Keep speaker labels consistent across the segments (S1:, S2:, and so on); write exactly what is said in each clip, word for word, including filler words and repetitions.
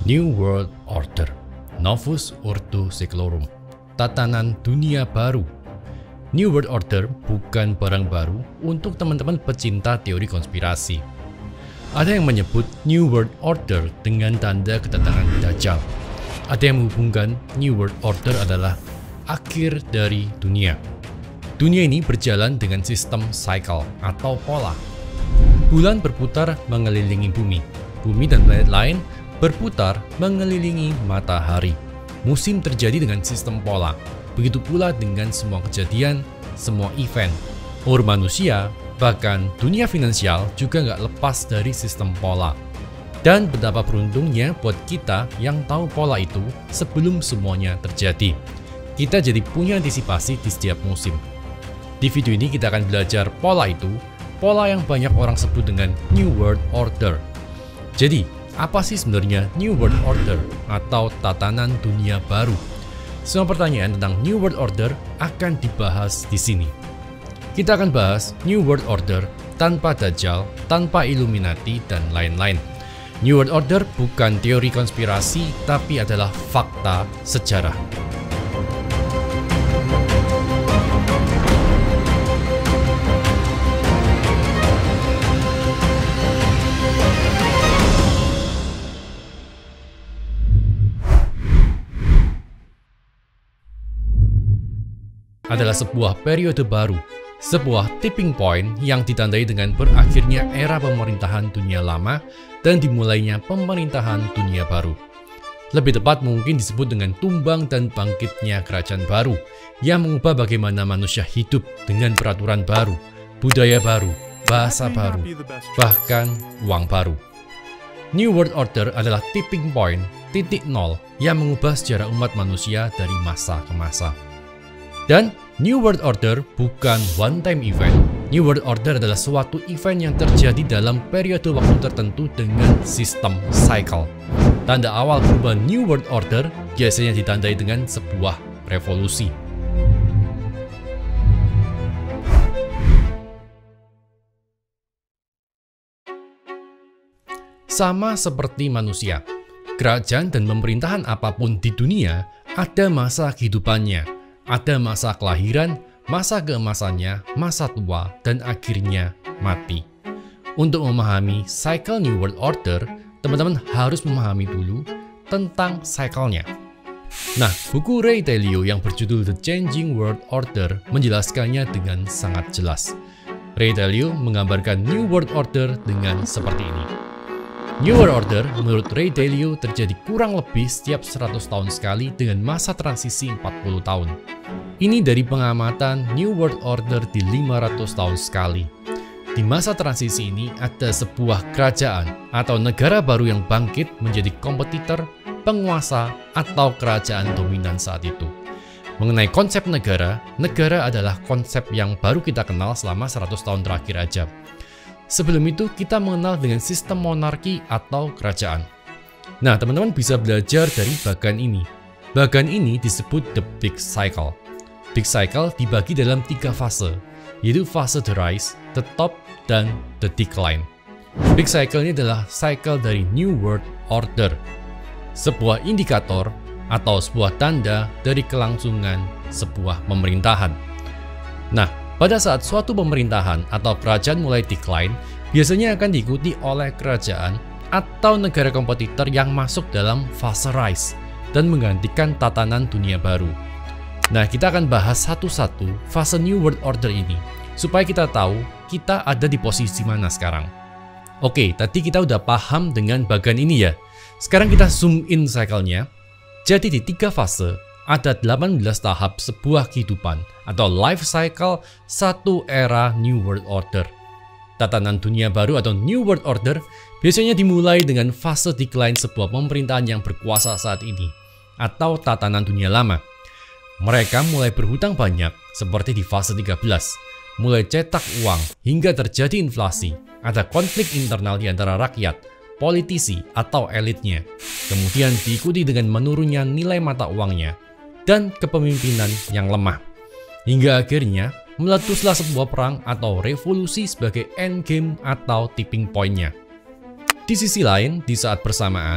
S1: New World Order, Novus Ordo Seclorum, tatanan dunia baru. New World Order bukan barang baru untuk teman-teman pecinta teori konspirasi. Ada yang menyebut New World Order dengan tanda kedatangan Dajjal. Ada yang menghubungkan New World Order adalah akhir dari dunia. Dunia ini berjalan dengan sistem cycle atau pola. Bulan berputar mengelilingi bumi. Bumi dan planet lain berputar mengelilingi matahari. Musim terjadi dengan sistem pola. Begitu pula dengan semua kejadian, semua event. Ur manusia, bahkan dunia finansial juga nggak lepas dari sistem pola. Dan betapa beruntungnya buat kita yang tahu pola itu sebelum semuanya terjadi. Kita jadi punya antisipasi di setiap musim. Di video ini kita akan belajar pola itu, pola yang banyak orang sebut dengan New World Order. Jadi, apa sih sebenarnya New World Order atau tatanan dunia baru? Semua pertanyaan tentang New World Order akan dibahas di sini. Kita akan bahas New World Order tanpa Dajjal, tanpa Illuminati, dan lain-lain. New World Order bukan teori konspirasi, tapi adalah fakta sejarah. Adalah sebuah periode baru, sebuah tipping point yang ditandai dengan berakhirnya era pemerintahan dunia lama dan dimulainya pemerintahan dunia baru. Lebih tepat mungkin disebut dengan tumbang dan bangkitnya kerajaan baru yang mengubah bagaimana manusia hidup dengan peraturan baru, budaya baru, bahasa baru, bahkan uang baru. New World Order adalah tipping point, titik nol yang mengubah sejarah umat manusia dari masa ke masa. Dan New World Order bukan one-time event. New World Order adalah suatu event yang terjadi dalam periode waktu tertentu dengan sistem cycle. Tanda awal perubahan New World Order biasanya ditandai dengan sebuah revolusi. Sama seperti manusia, kerajaan dan pemerintahan apapun di dunia ada masa kehidupannya. Ada masa kelahiran, masa keemasannya, masa tua, dan akhirnya mati. Untuk memahami cycle New World Order, teman-teman harus memahami dulu tentang cycle-nya. Nah, buku Ray Dalio yang berjudul The Changing World Order menjelaskannya dengan sangat jelas. Ray Dalio menggambarkan New World Order dengan seperti ini. New World Order menurut Ray Dalio terjadi kurang lebih setiap seratus tahun sekali dengan masa transisi empat puluh tahun. Ini dari pengamatan New World Order di lima ratus tahun sekali. Di masa transisi ini ada sebuah kerajaan atau negara baru yang bangkit menjadi kompetitor, penguasa, atau kerajaan dominan saat itu. Mengenai konsep negara, negara adalah konsep yang baru kita kenal selama seratus tahun terakhir aja. Sebelum itu kita mengenal dengan sistem monarki atau kerajaan. Nah, teman-teman bisa belajar dari bagan ini. Bagan ini disebut the big cycle. Big cycle dibagi dalam tiga fase, yaitu fase the rise, the top, dan the decline. Big cycle ini adalah cycle dari New World Order. Sebuah indikator atau sebuah tanda dari kelangsungan sebuah pemerintahan. Nah, pada saat suatu pemerintahan atau kerajaan mulai decline, biasanya akan diikuti oleh kerajaan atau negara kompetitor yang masuk dalam fase rise dan menggantikan tatanan dunia baru. Nah, kita akan bahas satu-satu fase New World Order ini, supaya kita tahu kita ada di posisi mana sekarang. Oke, tadi kita udah paham dengan bagan ini ya. Sekarang kita zoom in cycle-nya. Jadi di tiga fase, ada delapan belas tahap sebuah kehidupan atau life cycle satu era New World Order. Tatanan dunia baru atau New World Order biasanya dimulai dengan fase decline sebuah pemerintahan yang berkuasa saat ini atau tatanan dunia lama. Mereka mulai berhutang banyak seperti di fase tiga belas, mulai cetak uang hingga terjadi inflasi, ada konflik internal di antara rakyat, politisi atau elitnya, kemudian diikuti dengan menurunnya nilai mata uangnya, dan kepemimpinan yang lemah. Hingga akhirnya meletuslah sebuah perang atau revolusi sebagai endgame atau tipping point-nya. Di sisi lain, di saat bersamaan,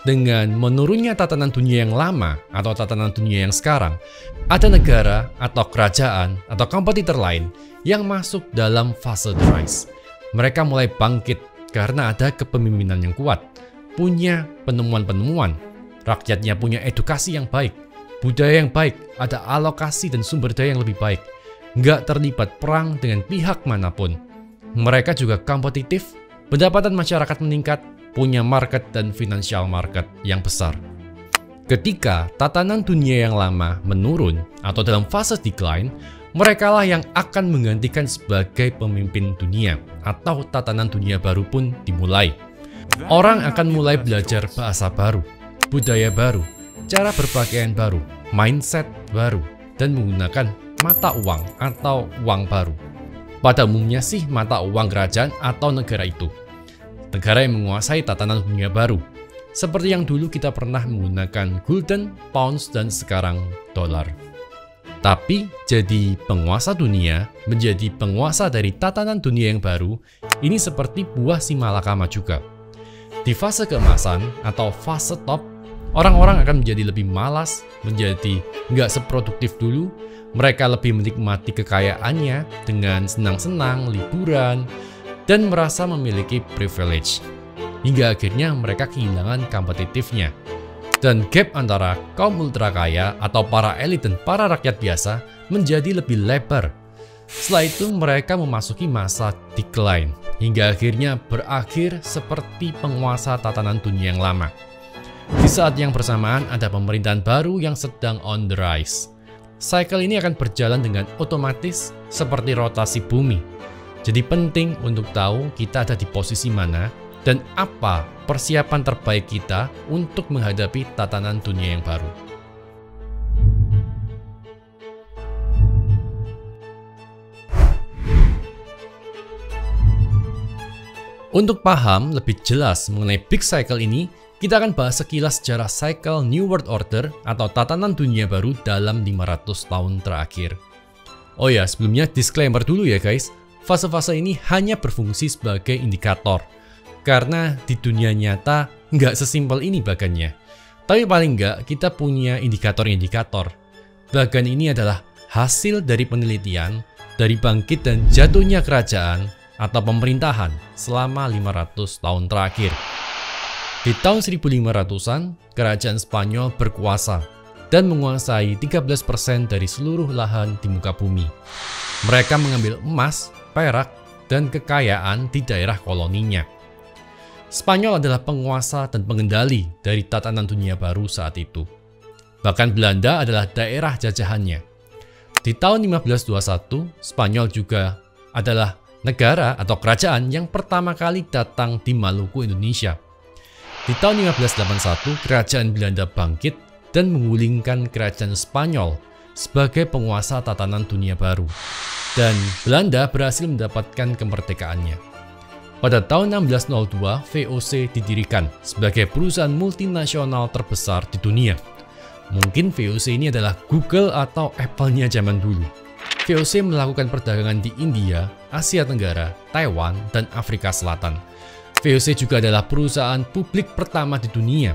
S1: Dengan menurunnya tatanan dunia yang lama atau tatanan dunia yang sekarang, ada negara atau kerajaan atau kompetitor lain yang masuk dalam fase the rise. Mereka mulai bangkit karena ada kepemimpinan yang kuat, punya penemuan-penemuan, rakyatnya punya edukasi yang baik, budaya yang baik, ada alokasi dan sumber daya yang lebih baik, nggak terlibat perang dengan pihak manapun. Mereka juga kompetitif, pendapatan masyarakat meningkat, punya market dan financial market yang besar. Ketika tatanan dunia yang lama menurun atau dalam fase decline, merekalah yang akan menggantikan sebagai pemimpin dunia atau tatanan dunia baru pun dimulai. Orang akan mulai belajar bahasa baru, budaya baru, cara berpakaian baru, mindset baru, dan menggunakan mata uang atau uang baru. Pada umumnya sih mata uang kerajaan atau negara itu. Negara yang menguasai tatanan dunia baru, seperti yang dulu kita pernah menggunakan gulden, pounds, dan sekarang dolar. Tapi jadi penguasa dunia, menjadi penguasa dari tatanan dunia yang baru, ini seperti buah si malakama juga. Di fase keemasan atau fase top, orang-orang akan menjadi lebih malas, menjadi nggak seproduktif dulu, mereka lebih menikmati kekayaannya dengan senang-senang, liburan, dan merasa memiliki privilege. Hingga akhirnya mereka kehilangan kompetitifnya. Dan gap antara kaum ultra kaya atau para elit dan para rakyat biasa menjadi lebih lebar. Setelah itu mereka memasuki masa decline, hingga akhirnya berakhir seperti penguasa tatanan dunia yang lama. Di saat yang bersamaan ada pemerintahan baru yang sedang on the rise. Cycle ini akan berjalan dengan otomatis seperti rotasi bumi. Jadi penting untuk tahu kita ada di posisi mana dan apa persiapan terbaik kita untuk menghadapi tatanan dunia yang baru. Untuk paham lebih jelas mengenai big cycle ini, kita akan bahas sekilas sejarah cycle New World Order atau tatanan dunia baru dalam lima ratus tahun terakhir. Oh ya, sebelumnya disclaimer dulu ya guys. Fase-fase ini hanya berfungsi sebagai indikator, karena di dunia nyata nggak sesimpel ini bagannya. Tapi paling nggak kita punya indikator-indikator. Bagan ini adalah hasil dari penelitian, dari bangkit dan jatuhnya kerajaan atau pemerintahan selama lima ratus tahun terakhir. Di tahun seribu lima ratusan, kerajaan Spanyol berkuasa dan menguasai tiga belas persen dari seluruh lahan di muka bumi. Mereka mengambil emas, perak, dan kekayaan di daerah koloninya. Spanyol adalah penguasa dan pengendali dari tatanan dunia baru saat itu. Bahkan Belanda adalah daerah jajahannya. Di tahun lima belas dua puluh satu, Spanyol juga adalah negara atau kerajaan yang pertama kali datang di Maluku, Indonesia. Di tahun lima belas delapan puluh satu, kerajaan Belanda bangkit dan menggulingkan kerajaan Spanyol sebagai penguasa tatanan dunia baru. Dan Belanda berhasil mendapatkan kemerdekaannya. Pada tahun enam belas nol dua, V O C didirikan sebagai perusahaan multinasional terbesar di dunia. Mungkin V O C ini adalah Google atau Apple-nya zaman dulu. V O C melakukan perdagangan di India, Asia Tenggara, Taiwan, dan Afrika Selatan. V O C juga adalah perusahaan publik pertama di dunia.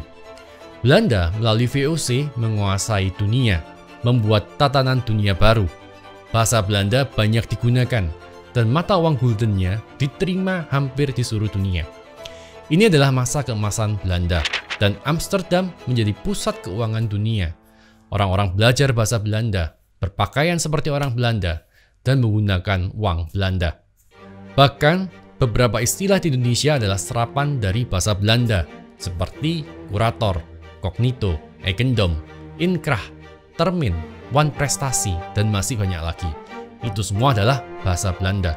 S1: Belanda melalui V O C menguasai dunia, membuat tatanan dunia baru. Bahasa Belanda banyak digunakan, dan mata uang guldennya diterima hampir di seluruh dunia. Ini adalah masa keemasan Belanda, dan Amsterdam menjadi pusat keuangan dunia. Orang-orang belajar bahasa Belanda, berpakaian seperti orang Belanda, dan menggunakan uang Belanda. Bahkan, beberapa istilah di Indonesia adalah serapan dari bahasa Belanda, seperti kurator, kognito, eigendom, inkrah, termin, wan prestasi, dan masih banyak lagi. Itu semua adalah bahasa Belanda.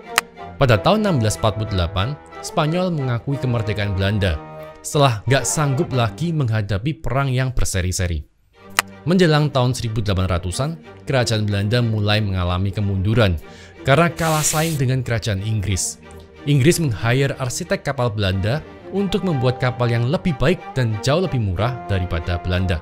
S1: Pada tahun enam belas empat puluh delapan, Spanyol mengakui kemerdekaan Belanda setelah nggak sanggup lagi menghadapi perang yang berseri-seri. Menjelang tahun seribu delapan ratusan, kerajaan Belanda mulai mengalami kemunduran karena kalah saing dengan kerajaan Inggris. Inggris meng-hire arsitek kapal Belanda untuk membuat kapal yang lebih baik dan jauh lebih murah daripada Belanda.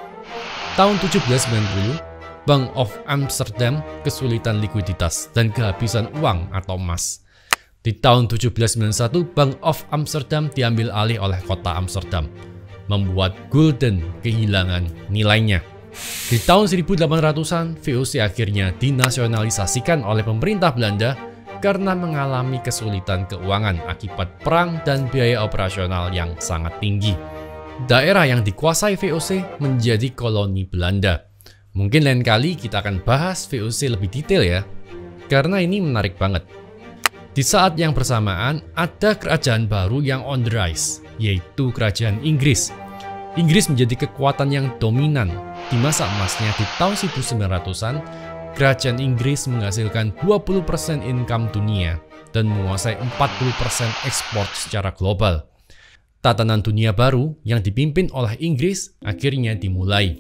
S1: Tahun tujuh belas sembilan puluh, Bank of Amsterdam kesulitan likuiditas dan kehabisan uang atau emas. Di tahun tujuh belas sembilan puluh satu, Bank of Amsterdam diambil alih oleh kota Amsterdam. membuat gulden kehilangan nilainya. Di tahun seribu delapan ratusan, V O C akhirnya dinasionalisasikan oleh pemerintah Belanda karena mengalami kesulitan keuangan akibat perang dan biaya operasional yang sangat tinggi. Daerah yang dikuasai V O C menjadi koloni Belanda. Mungkin lain kali kita akan bahas V O C lebih detail ya, karena ini menarik banget. Di saat yang bersamaan, ada kerajaan baru yang on the rise, yaitu kerajaan Inggris. Inggris menjadi kekuatan yang dominan. Di masa emasnya di tahun seribu sembilan ratusan, kerajaan Inggris menghasilkan dua puluh persen income dunia dan menguasai empat puluh persen ekspor secara global. Tatanan dunia baru yang dipimpin oleh Inggris akhirnya dimulai.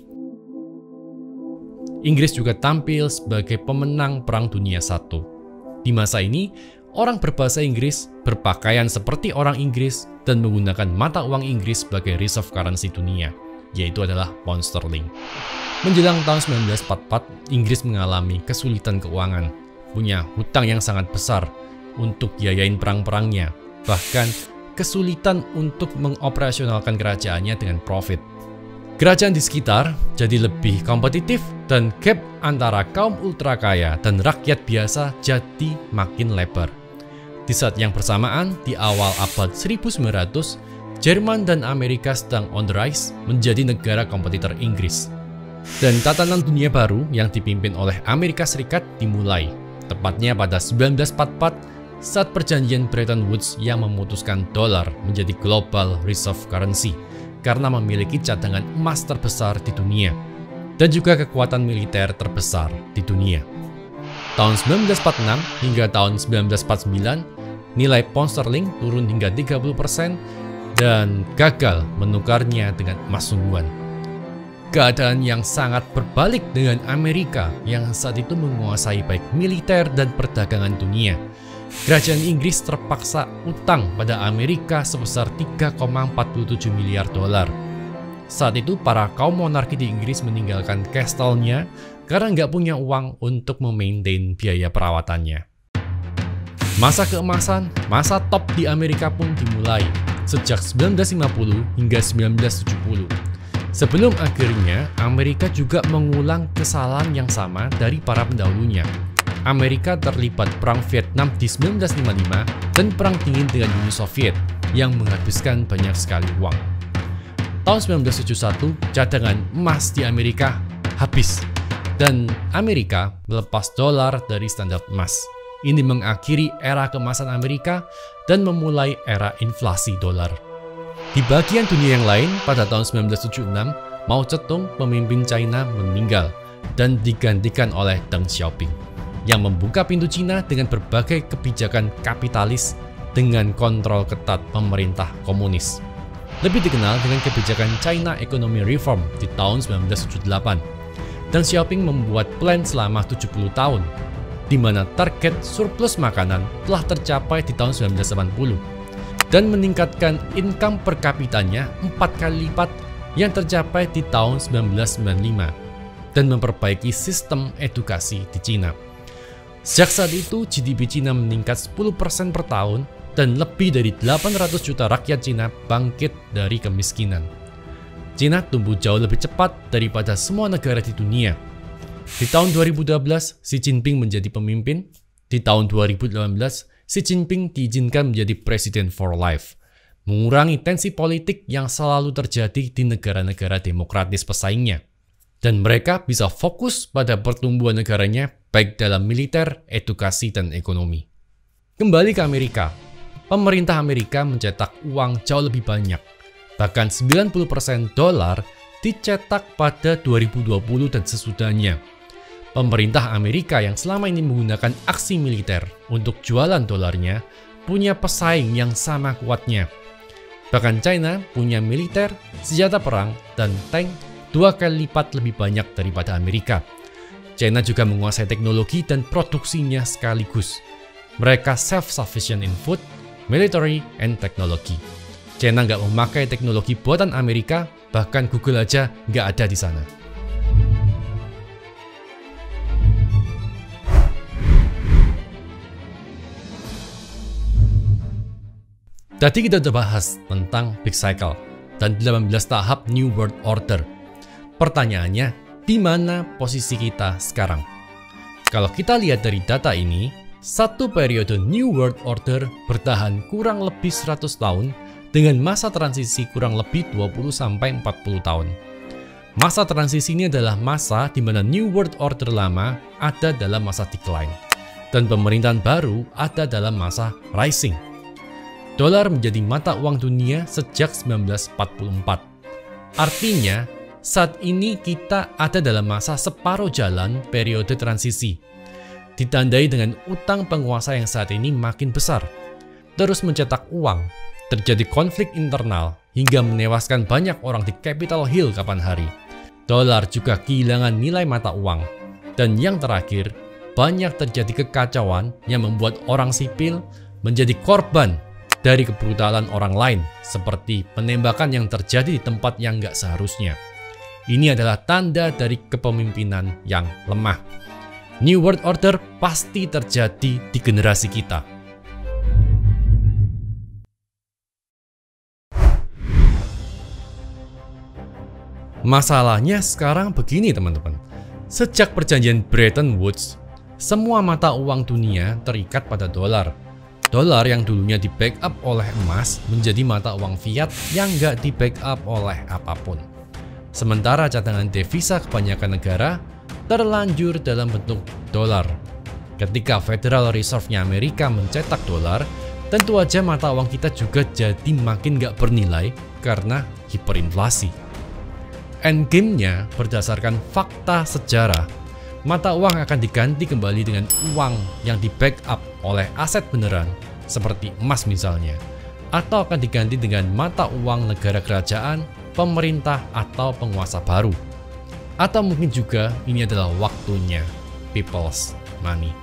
S1: Inggris juga tampil sebagai pemenang Perang Dunia Satu. Di masa ini, orang berbahasa Inggris berpakaian seperti orang Inggris dan menggunakan mata uang Inggris sebagai reserve currency dunia, yaitu adalah pound sterling. Menjelang tahun seribu sembilan ratus empat puluh empat, Inggris mengalami kesulitan keuangan, punya hutang yang sangat besar untuk biayain perang-perangnya, bahkan kesulitan untuk mengoperasionalkan kerajaannya dengan profit. Kerajaan di sekitar jadi lebih kompetitif dan gap antara kaum ultra kaya dan rakyat biasa jadi makin lebar. Di saat yang bersamaan, di awal abad seribu sembilan ratus, Jerman dan Amerika sedang on the rise menjadi negara kompetitor Inggris. Dan tatanan dunia baru yang dipimpin oleh Amerika Serikat dimulai, tepatnya pada seribu sembilan ratus empat puluh empat saat perjanjian Bretton Woods yang memutuskan dolar menjadi global reserve currency karena memiliki cadangan emas terbesar di dunia dan juga kekuatan militer terbesar di dunia. Tahun seribu sembilan ratus empat puluh enam hingga tahun seribu sembilan ratus empat puluh sembilan, nilai pound sterling turun hingga tiga puluh persen dan gagal menukarnya dengan emas sungguhan. Keadaan yang sangat berbalik dengan Amerika yang saat itu menguasai baik militer dan perdagangan dunia. Kerajaan Inggris terpaksa utang pada Amerika sebesar tiga koma empat tujuh miliar dolar. Saat itu para kaum monarki di Inggris meninggalkan castle-nya karena nggak punya uang untuk memaintain biaya perawatannya. Masa keemasan, masa top di Amerika pun dimulai sejak seribu sembilan ratus lima puluh hingga seribu sembilan ratus tujuh puluh. Sebelum akhirnya Amerika juga mengulang kesalahan yang sama dari para pendahulunya. Amerika terlibat Perang Vietnam di seribu sembilan ratus lima puluh lima dan Perang Dingin dengan Uni Soviet yang menghabiskan banyak sekali uang. Tahun seribu sembilan ratus tujuh puluh satu, cadangan emas di Amerika habis dan Amerika melepas dolar dari standar emas. Ini mengakhiri era keemasan Amerika dan memulai era inflasi dolar. Di bagian dunia yang lain, pada tahun seribu sembilan ratus tujuh puluh enam, Mao Zedong, pemimpin China, meninggal dan digantikan oleh Deng Xiaoping yang membuka pintu Cina dengan berbagai kebijakan kapitalis dengan kontrol ketat pemerintah komunis. Lebih dikenal dengan kebijakan China Economy Reform di tahun seribu sembilan ratus tujuh puluh delapan. Deng Xiaoping membuat plan selama tujuh puluh tahun, di mana target surplus makanan telah tercapai di tahun seribu sembilan ratus delapan puluh dan meningkatkan income per kapitanya empat kali lipat yang tercapai di tahun seribu sembilan ratus sembilan puluh lima dan memperbaiki sistem edukasi di Cina. Sejak saat itu, G D P Cina meningkat sepuluh persen per tahun dan lebih dari delapan ratus juta rakyat Cina bangkit dari kemiskinan. Cina tumbuh jauh lebih cepat daripada semua negara di dunia. Di tahun dua ribu dua belas, Xi Jinping menjadi pemimpin. Di tahun dua ribu delapan belas, Xi Jinping diizinkan menjadi presiden for life, mengurangi tensi politik yang selalu terjadi di negara-negara demokratis pesaingnya. Dan mereka bisa fokus pada pertumbuhan negaranya baik dalam militer, edukasi, dan ekonomi. Kembali ke Amerika, pemerintah Amerika mencetak uang jauh lebih banyak. Bahkan sembilan puluh persen dolar dicetak pada dua ribu dua puluh dan sesudahnya. Pemerintah Amerika yang selama ini menggunakan aksi militer untuk jualan dolarnya punya pesaing yang sama kuatnya. Bahkan China punya militer, senjata perang, dan tank dua kali lipat lebih banyak daripada Amerika. China juga menguasai teknologi dan produksinya sekaligus. Mereka self-sufficient in food, military, and technology. China nggak memakai teknologi buatan Amerika, bahkan Google aja nggak ada di sana. Tadi kita udah bahas tentang big cycle, dan delapan belas tahap New World Order. Pertanyaannya, di mana posisi kita sekarang? Kalau kita lihat dari data ini, satu periode New World Order bertahan kurang lebih seratus tahun dengan masa transisi kurang lebih dua puluh sampai empat puluh tahun. Masa transisi ini adalah masa di mana New World Order lama ada dalam masa decline dan pemerintahan baru ada dalam masa rising. Dolar menjadi mata uang dunia sejak seribu sembilan ratus empat puluh empat. Artinya, saat ini kita ada dalam masa separuh jalan periode transisi, ditandai dengan utang penguasa yang saat ini makin besar, terus mencetak uang, terjadi konflik internal, hingga menewaskan banyak orang di Capitol Hill kapan hari. Dolar juga kehilangan nilai mata uang. Dan yang terakhir, banyak terjadi kekacauan yang membuat orang sipil menjadi korban dari kebrutalan orang lain, seperti penembakan yang terjadi di tempat yang nggak seharusnya. Ini adalah tanda dari kepemimpinan yang lemah. New World Order pasti terjadi di generasi kita. Masalahnya sekarang begini teman-teman. Sejak perjanjian Bretton Woods, semua mata uang dunia terikat pada dolar. Dolar yang dulunya di backup oleh emas menjadi mata uang fiat yang nggak di backup oleh apapun. Sementara cadangan devisa kebanyakan negara terlanjur dalam bentuk dolar. Ketika Federal Reserve-nya Amerika mencetak dolar, tentu aja mata uang kita juga jadi makin nggak bernilai karena hiperinflasi. Endgame-nya berdasarkan fakta sejarah, mata uang akan diganti kembali dengan uang yang di backup oleh aset beneran, seperti emas misalnya, atau akan diganti dengan mata uang negara kerajaan, pemerintah, atau penguasa baru. Atau mungkin juga ini adalah waktunya people's money.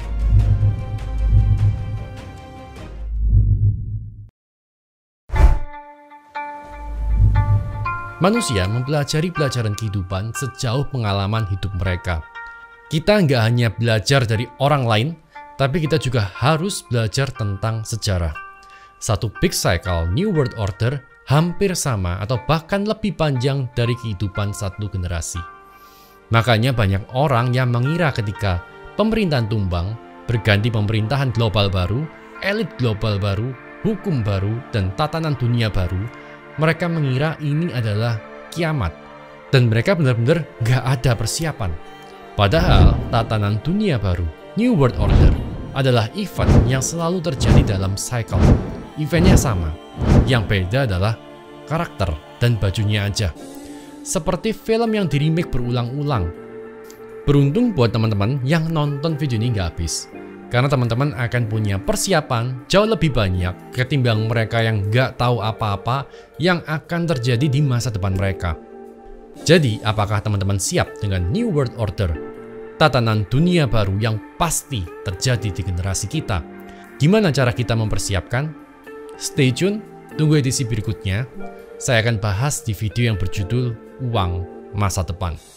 S1: Manusia mempelajari pelajaran kehidupan sejauh pengalaman hidup mereka. Kita nggak hanya belajar dari orang lain, tapi kita juga harus belajar tentang sejarah. Satu big cycle New World Order hampir sama atau bahkan lebih panjang dari kehidupan satu generasi. Makanya banyak orang yang mengira ketika pemerintahan tumbang, berganti pemerintahan global baru, elit global baru, hukum baru, dan tatanan dunia baru, mereka mengira ini adalah kiamat. Dan mereka benar-benar nggak ada persiapan. Padahal tatanan dunia baru, New World Order, adalah event yang selalu terjadi dalam cycle. Eventnya sama, yang beda adalah karakter dan bajunya aja. Seperti film yang di remake berulang-ulang. Beruntung buat teman-teman yang nonton video ini nggak habis. Karena teman-teman akan punya persiapan jauh lebih banyak ketimbang mereka yang nggak tahu apa-apa yang akan terjadi di masa depan mereka. Jadi, apakah teman-teman siap dengan New World Order? Tatanan dunia baru yang pasti terjadi di generasi kita. Gimana cara kita mempersiapkan? Stay tune, tunggu edisi berikutnya. Saya akan bahas di video yang berjudul Uang Masa Depan.